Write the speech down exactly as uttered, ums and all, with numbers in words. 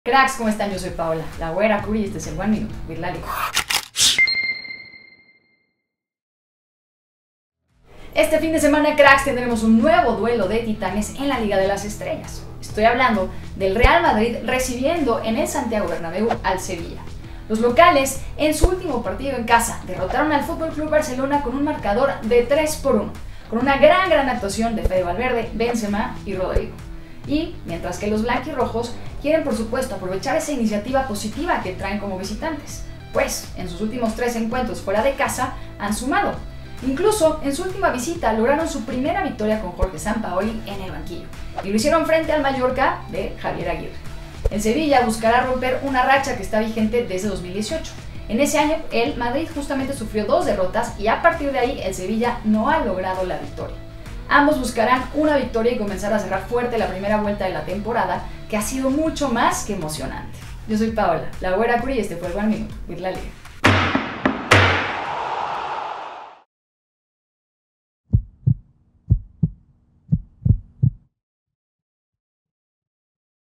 Cracks, ¿cómo están? Yo soy Paola, la güera Curi, y este es el One Minute with la Liga. Este fin de semana, cracks, tendremos un nuevo duelo de titanes en la Liga de las Estrellas. Estoy hablando del Real Madrid recibiendo en el Santiago Bernabéu al Sevilla. Los locales, en su último partido en casa, derrotaron al F C Barcelona con un marcador de tres por uno, con una gran, gran actuación de Fede Valverde, Benzema y Rodrigo. Y mientras que los blanquirrojos quieren, por supuesto, aprovechar esa iniciativa positiva que traen como visitantes, pues en sus últimos tres encuentros fuera de casa han sumado. Incluso en su última visita lograron su primera victoria con Jorge Sampaoli en el banquillo, y lo hicieron frente al Mallorca de Javier Aguirre. El Sevilla buscará romper una racha que está vigente desde dos mil dieciocho. En ese año, el Madrid justamente sufrió dos derrotas y a partir de ahí el Sevilla no ha logrado la victoria. Ambos buscarán una victoria y comenzar a cerrar fuerte la primera vuelta de la temporada, que ha sido mucho más que emocionante. Yo soy Paola, la güera Curi, y este fue el One Minute with la Liga.